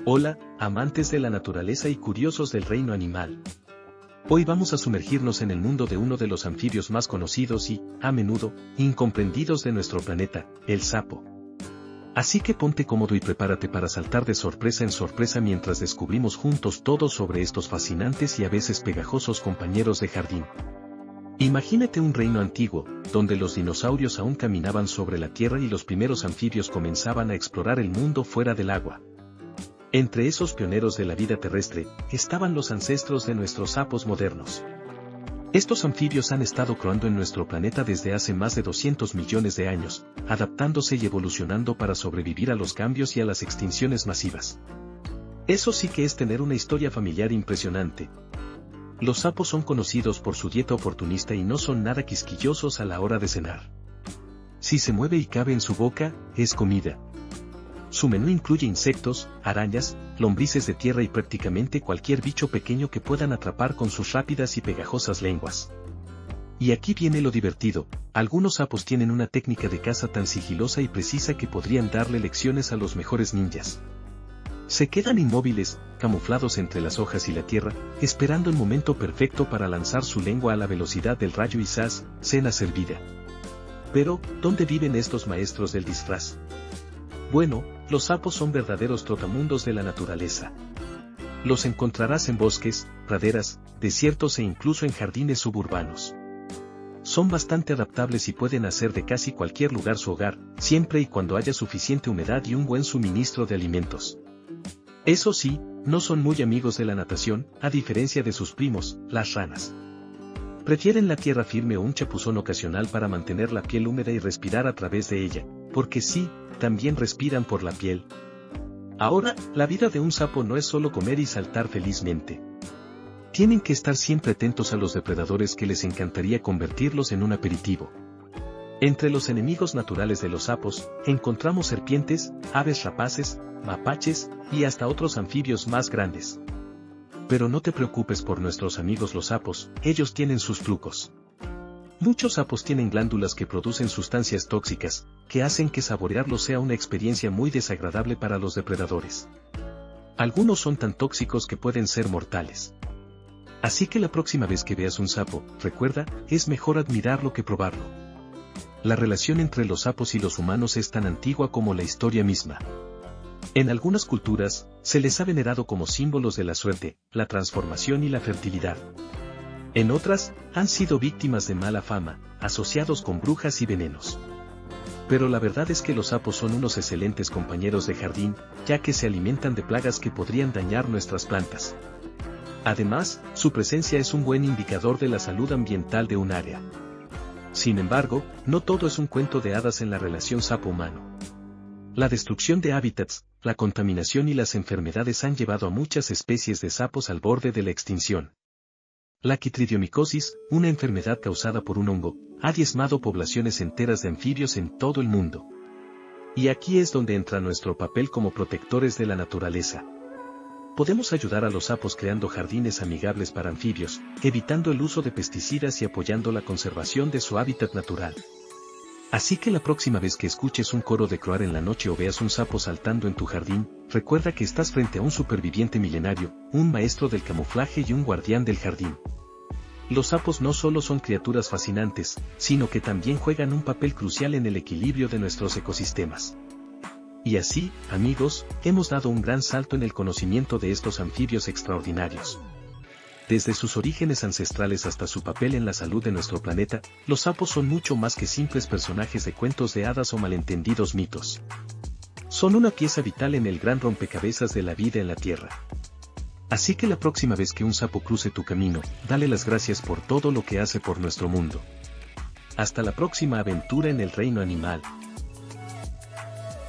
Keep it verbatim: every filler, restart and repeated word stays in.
Hola, amantes de la naturaleza y curiosos del reino animal. Hoy vamos a sumergirnos en el mundo de uno de los anfibios más conocidos y, a menudo, incomprendidos de nuestro planeta, el sapo. Así que ponte cómodo y prepárate para saltar de sorpresa en sorpresa mientras descubrimos juntos todo sobre estos fascinantes y a veces pegajosos compañeros de jardín. Imagínate un reino antiguo, donde los dinosaurios aún caminaban sobre la tierra y los primeros anfibios comenzaban a explorar el mundo fuera del agua. Entre esos pioneros de la vida terrestre, estaban los ancestros de nuestros sapos modernos. Estos anfibios han estado croando en nuestro planeta desde hace más de doscientos millones de años, adaptándose y evolucionando para sobrevivir a los cambios y a las extinciones masivas. Eso sí que es tener una historia familiar impresionante. Los sapos son conocidos por su dieta oportunista y no son nada quisquillosos a la hora de cenar. Si se mueve y cabe en su boca, es comida. Su menú incluye insectos, arañas, lombrices de tierra y prácticamente cualquier bicho pequeño que puedan atrapar con sus rápidas y pegajosas lenguas. Y aquí viene lo divertido, algunos sapos tienen una técnica de caza tan sigilosa y precisa que podrían darle lecciones a los mejores ninjas. Se quedan inmóviles, camuflados entre las hojas y la tierra, esperando el momento perfecto para lanzar su lengua a la velocidad del rayo y ¡zas!, cena servida. Pero, ¿dónde viven estos maestros del disfraz? Bueno, los sapos son verdaderos trotamundos de la naturaleza. Los encontrarás en bosques, praderas, desiertos e incluso en jardines suburbanos. Son bastante adaptables y pueden hacer de casi cualquier lugar su hogar, siempre y cuando haya suficiente humedad y un buen suministro de alimentos. Eso sí, no son muy amigos de la natación, a diferencia de sus primos, las ranas. Prefieren la tierra firme o un chapuzón ocasional para mantener la piel húmeda y respirar a través de ella, porque sí, también respiran por la piel. Ahora, la vida de un sapo no es solo comer y saltar felizmente. Tienen que estar siempre atentos a los depredadores que les encantaría convertirlos en un aperitivo. Entre los enemigos naturales de los sapos, encontramos serpientes, aves rapaces, mapaches, y hasta otros anfibios más grandes. Pero no te preocupes por nuestros amigos los sapos, ellos tienen sus trucos. Muchos sapos tienen glándulas que producen sustancias tóxicas, que hacen que saborearlos sea una experiencia muy desagradable para los depredadores. Algunos son tan tóxicos que pueden ser mortales. Así que la próxima vez que veas un sapo, recuerda, es mejor admirarlo que probarlo. La relación entre los sapos y los humanos es tan antigua como la historia misma. En algunas culturas, se les ha venerado como símbolos de la suerte, la transformación y la fertilidad. En otras, han sido víctimas de mala fama, asociados con brujas y venenos. Pero la verdad es que los sapos son unos excelentes compañeros de jardín, ya que se alimentan de plagas que podrían dañar nuestras plantas. Además, su presencia es un buen indicador de la salud ambiental de un área. Sin embargo, no todo es un cuento de hadas en la relación sapo-humano. La destrucción de hábitats, la contaminación y las enfermedades han llevado a muchas especies de sapos al borde de la extinción. La quitridiomicosis, una enfermedad causada por un hongo, ha diezmado poblaciones enteras de anfibios en todo el mundo. Y aquí es donde entra nuestro papel como protectores de la naturaleza. Podemos ayudar a los sapos creando jardines amigables para anfibios, evitando el uso de pesticidas y apoyando la conservación de su hábitat natural. Así que la próxima vez que escuches un coro de croar en la noche o veas un sapo saltando en tu jardín, recuerda que estás frente a un superviviente milenario, un maestro del camuflaje y un guardián del jardín. Los sapos no solo son criaturas fascinantes, sino que también juegan un papel crucial en el equilibrio de nuestros ecosistemas. Y así, amigos, hemos dado un gran salto en el conocimiento de estos anfibios extraordinarios. Desde sus orígenes ancestrales hasta su papel en la salud de nuestro planeta, los sapos son mucho más que simples personajes de cuentos de hadas o malentendidos mitos. Son una pieza vital en el gran rompecabezas de la vida en la Tierra. Así que la próxima vez que un sapo cruce tu camino, dale las gracias por todo lo que hace por nuestro mundo. Hasta la próxima aventura en el reino animal.